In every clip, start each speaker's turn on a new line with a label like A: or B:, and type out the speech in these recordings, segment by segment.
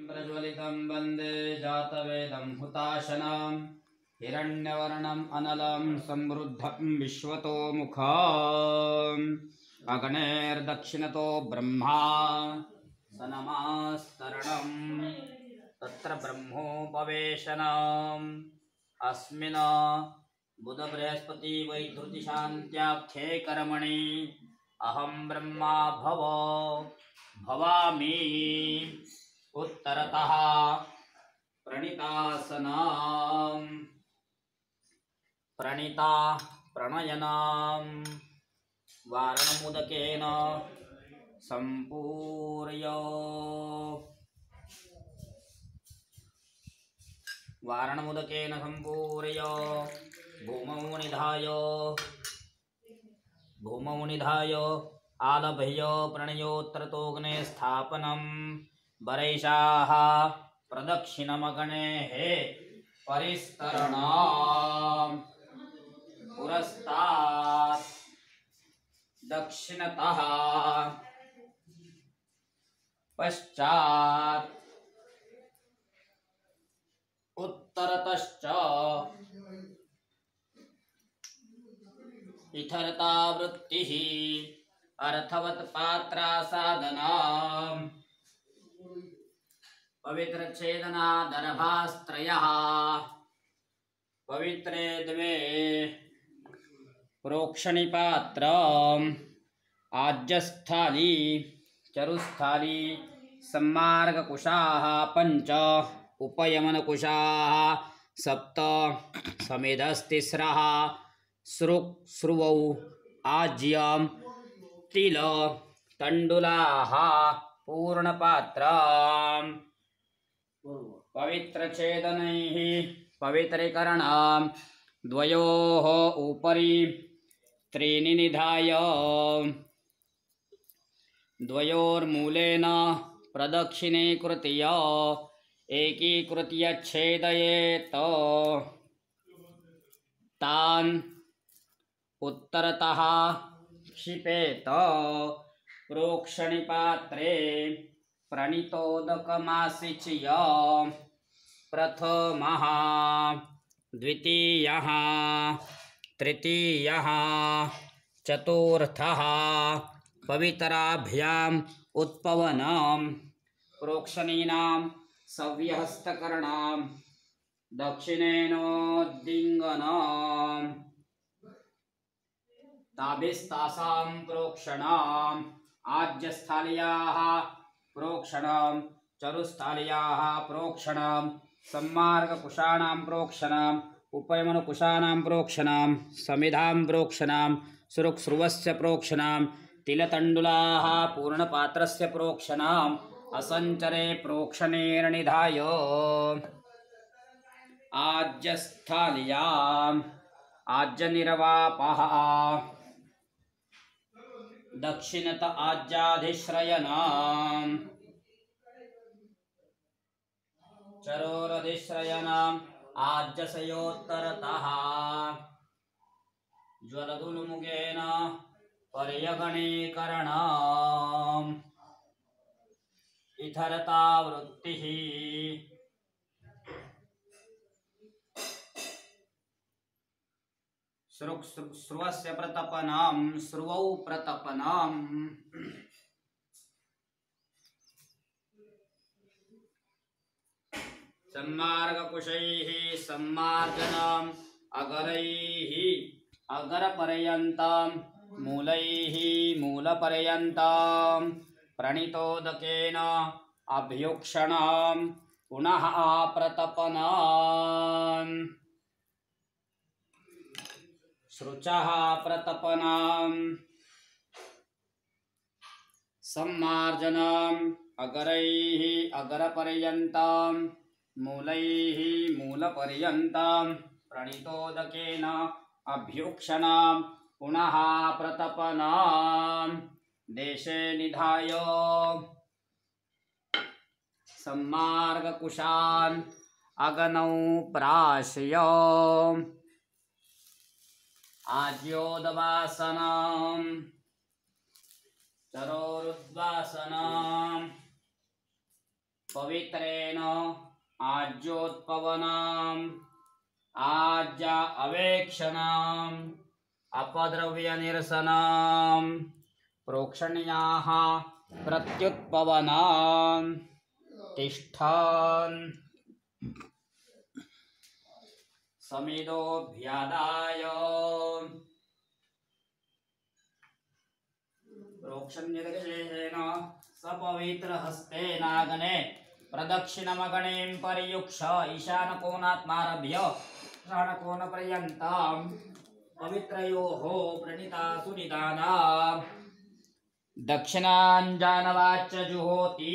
A: प्रज्वलितं वन्दे जातवेदं हुताशनं हिरण्यवर्णम् अनलं समृद्धं विश्वतोमुखम् अग्नेर्दक्षिणतो ब्रह्मा स नमस्तरणं तत्र ब्रह्मोपवेशनम् अस्मिन् बुध बृहस्पति वैधृतिशान्त्याख्ये कर्मणि अहं ब्रह्मा भवामि उत्तरतः प्रणितासनां प्रणिता प्रणयनां वारणमुदकेन सम्पूर्य भूमौ निधाय आलभ्य प्रणयोत्तरतोऽग्ने स्थापनं वरैषाः प्रदक्षिणमगणेः परिस्तरणां पुरस्तात् दक्षिणतः पश्चात् उत्तरतश्च इथरता वृत्तिः अर्थवत् पात्रासादनाम् पवित्रच्छेदनादर्भास्त्रयः पवित्रे द्वे प्रोक्षणिपात्रम् आज्यस्थाली चरुस्थाली सम्मार्गकुशाः पञ्च उपयमनकुशाः सप्त समेधस्तिस्रः श्रुवौ आज्यं तिल तण्डुलाः पूर्णपात्रम् पवित्रच्छेदनैः पवित्रीकरणं द्वयोः उपरि त्रीणि निधाय द्वयोर्मूलेन प्रदक्षिणीकृत्य एकीकृत्य छेदयेत् तान् उत्तरतः क्षिपेत प्रोक्षणिपात्रे प्रणितोदकमासिच्य प्रथमः द्वितीयः तृतीयः चतुर्थः पवित्राभ्याम् उत्पवनं प्रोक्षणीनां सव्यहस्तकरणां दक्षिणेनोद्दिङ्गनं ताभिस्तासां प्रोक्षणम् आज्यस्थाल्याः प्रोक्षणं चरुस्थाल्याः प्रोक्षणं सम्मार्गकुशानां प्रोक्षणम् उपयमनकुशानां प्रोक्षणं समिधां प्रोक्षणं सुरुक्स्रुवस्य प्रोक्षणं तिलतण्डुलाः पूर्णपात्रस्य प्रोक्षणम् असञ्चरे प्रोक्षणेर्निधाय आज्यस्थाल्याम् आज्यनिर्वापः दक्षिणत आज्याधिश्रयणम् चरोरधिश्रयणम् आज्यसयोत्तरतः ज्वलदुल्मुखेन पर्यगणीकरणम् इथरता वृत्तिः श्रुवस्य प्रतपनं श्रुवौ प्रतपनम् सम्मार्गकुशैः सम्मार्जनम् अगरैः अगरपर्यन्तं मूलैः मूलपर्यन्तं प्रणितोदकेन अभ्युक्षणं पुनः प्रतपनम् शुचः प्रतपनम् सम्मार्जनम् अगरैः अगरपर्यन्तं मूलैः मूलपर्यन्तं प्रणितोदकेन अभ्युक्षणं पुनः प्रतपनम् देशे निधाय सम्मार्गकुशान् अगनौ प्राशय आज्योदवासनं चरोरुद्वासनं पवित्रेण आज्योत्पवनाम् आज्या अवेक्षणाम् अपद्रव्यनिरसनाम् प्रोक्षण्याः प्रत्युत्पवनाम् तिष्ठान् समिदोऽभ्यादाय प्रोक्षण्यविशेषेण सपवित्रहस्तेनागने प्रदक्षिणमगणीं पर्युक्ष ईशानकोणात्मारभ्य ईशानकोणपर्यन्तं पवित्रयोः प्रणीतासु निदाना दक्षिणाञ्जानवाच्च जुहोति।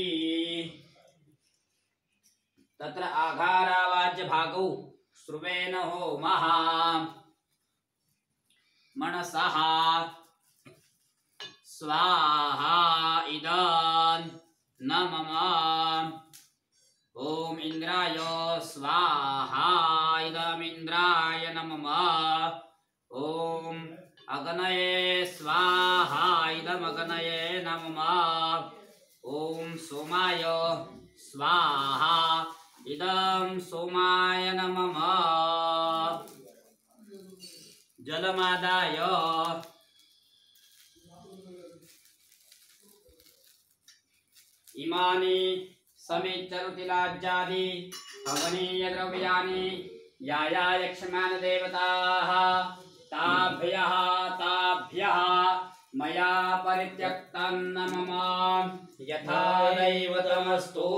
A: तत्र आघारावाच्य भागौ श्रुवेन होमः मनसः स्वाहा इदं न मम ॐ इंद्राय स्वाहा इदमिन्द्राय न मम ॐ अग्नये स्वाहा इदमग्नये न मम ॐ सोमाय स्वाहा इदं सोमाय न मम जलमादाय इमानि समिच्चरुतिलाज्यादि हवनीय द्रव्याणि याया यक्षमाण देवताः ताभ्यः मया परित्यक्तं न मम यथा दैवतमस्तु।